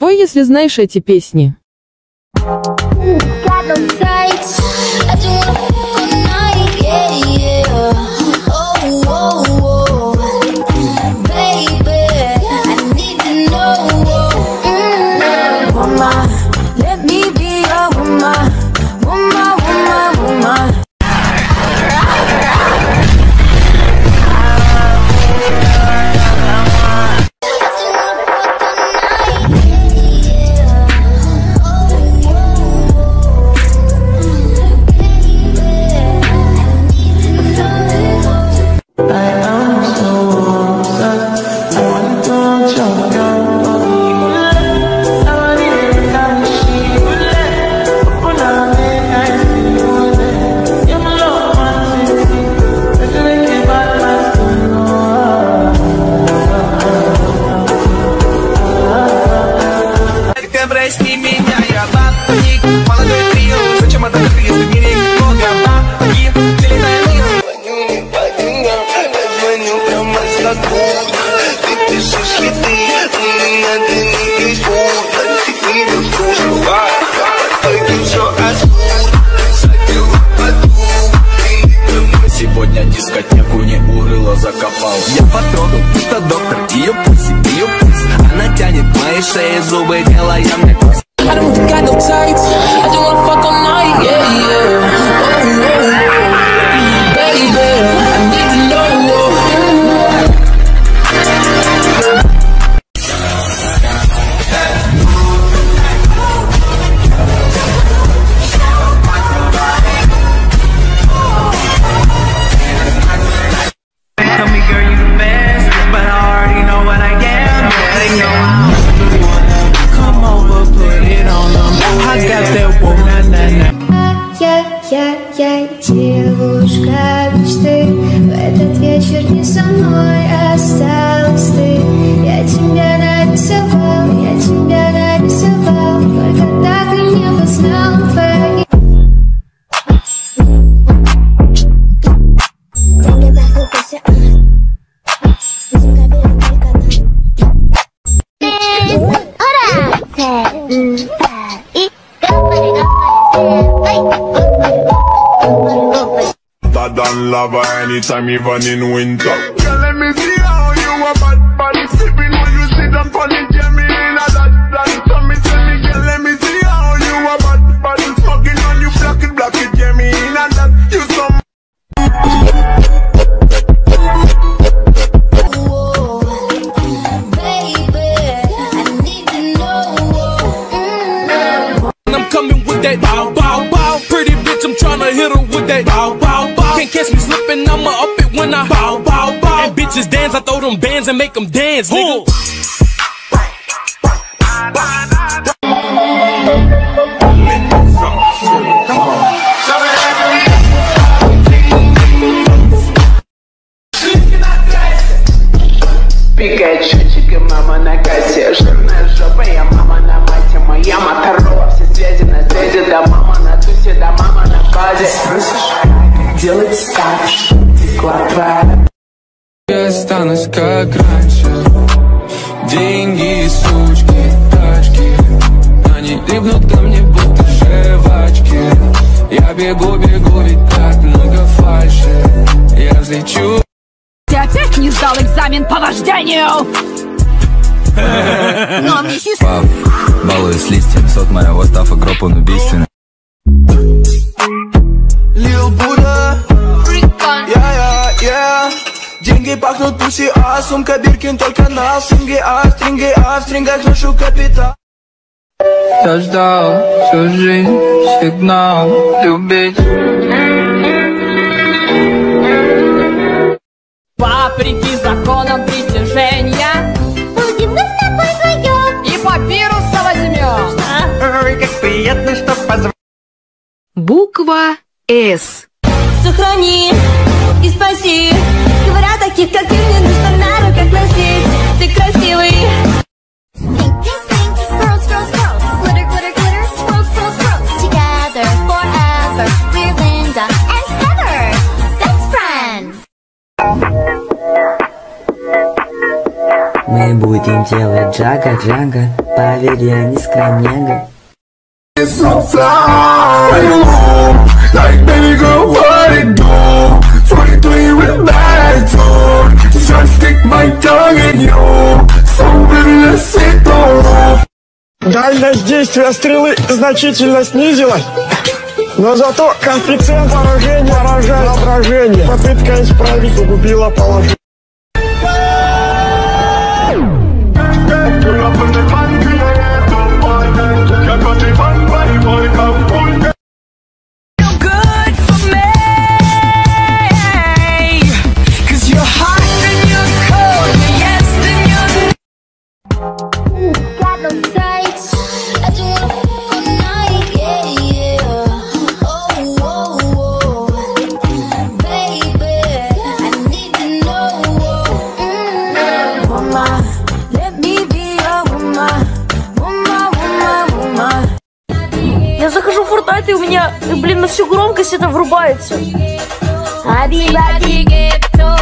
Спой, если знаешь эти песни. Прости меня, я бабник, молодой трио. Зачем это ты, если в мире их много? Бабки, летай мир. Звоню прямо с откуда. Ты пишешь хиты, у меня ты не пишут. Ты не вкусно, только все откуда. Задела подруг. Сегодня дискотеку не урыло закопал. Я потрогал, будто доктор, ее пульс. Она тянет мои шеи, зубы, делая мне кость. I don't got no tights, I just wanna fuck all night, yeah, yeah. Oh, baby, I need to know. Tell me, girl, you the best, but I already know what I am. They know come over, put it on them. I got that whoa, na na na. Я девушка мечты. В этот вечер не со мной осталась ты. Я тебя нарисовал, только так и не познал твои. Than lava anytime, even in winter. Girl, let me see how you a bad body sipping when you sit and pon it. Yeah, me in a that. Tell me, girl, let me see how you a bad body smoking on you, block it. Yeah, me in a that. You some. I'm coming with that bow, bow, bow. Pretty bitch, I'm tryna hit her with that bow, bow, bow. Can't catch me slipping, I'ma up it when I bow, bow, bow. And bitches dance, I throw them bands and make them dance, nigga. Пикачучика, мама на кассе. Жирная жопа, я мама на мате. Моя Моторола, все связи на связи. Да мама на тусе, да мама на базе. Делать ставь, чтоб текла твоя. Я останусь как раньше. Деньги, сучки, тачки. Они липнут ко мне, будто жвачки. Я бегу, ведь так много фальши. Я взлечу. Ты опять не сдал экзамен по вождению? Но миссис... Балуюсь с листьями, сот моего стафа, гроб он убийственный. Lil Buddha, yeah. Деньги пахнут пуси, а сумка Биркин только на стринге, в стрингах ношу капитал. Я ждал всю жизнь сигнал любить. Вопреки законам притяжения будем мы с тобой вдвоем и папируса возьмем. Ой, как приятно, что позволил. Буква С. Сохрани и спаси. Говорят, таких как ты мне нужно на руках носить. Ты красивый. Мы будем делать джага-джага, поверь, я не скромняга. Like baby girl, what it do? 23 with that tone. Just try to stick my tongue in you. So baby, let's hit the roof. Дальность действия стрелы значительно снизилась, но зато коэффициент поражения поражает отражение. Попытка исправить угубила положение. Я захожу в Fortnite, и у меня, блин, на всю громкость это врубается.